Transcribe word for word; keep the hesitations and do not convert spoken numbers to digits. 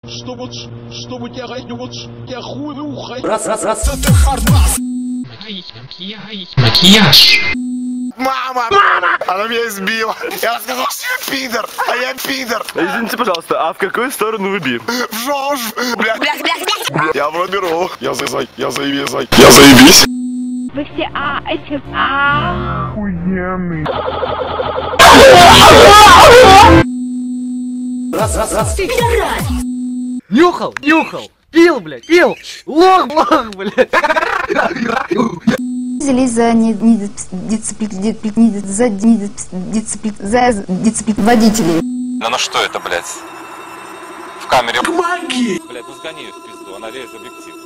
Чтобы, чтобы тебя, вот, тебя хуй ухай. Раз, раз, раз. Макияж. Мама! Мама! Она меня избила. Я сказал, что я пидор, а я пидор. Извините, пожалуйста, а в какую сторону выбил? В жож! Бля, бля, бля. Я проберу. Я заебись, я заебись, я заебись. Вы все а, эти а. Охуенный. Раз, раз, раз. Нюхал, нюхал, пил, блядь, пил. Лох, лох, блядь. Взялись за недисциплин, за недисциплин, за дисциплин водителей. Да ну что это, блядь? В камере. Помоги! Блядь, ну сгони в пизду, она лезет в объектив.